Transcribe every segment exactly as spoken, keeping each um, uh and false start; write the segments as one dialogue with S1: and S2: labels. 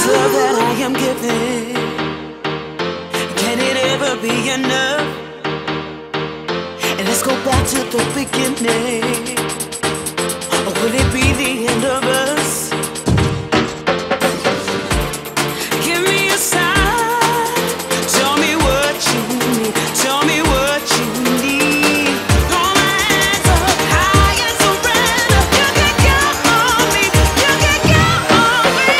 S1: love that I am giving, can it ever be enough? And let's go back to the beginning. Or will it be the end of us? Give me a sign. Tell me what you need. Tell me what you need. Throw my hands up high and surrender. You can count on me. You can count on me.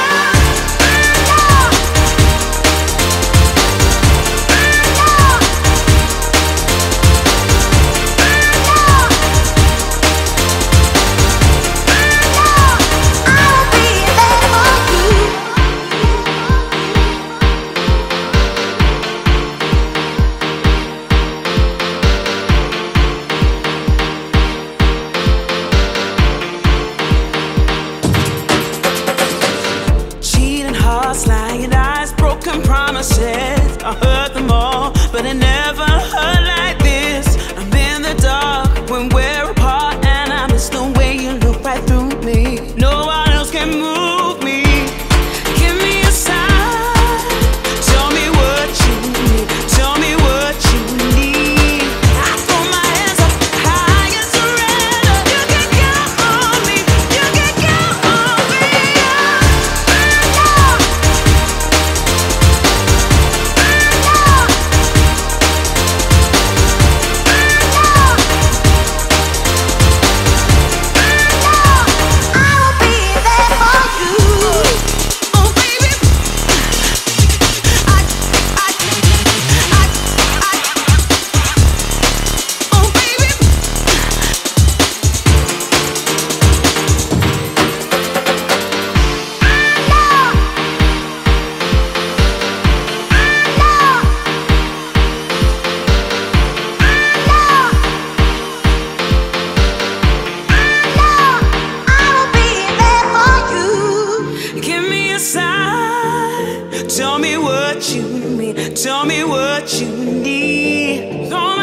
S1: Lying eyes, broken promises, I heard them all, but it never hurt like this. I'm in the dark when we're apart, and I miss the way you look right through me. No one else can move me. Give me a sign. Tell me what you need. Tell me what you need. I throw my hands up high and surrender. You can count on me. You can count on me. Tell me what you mean, tell me what you need. Don't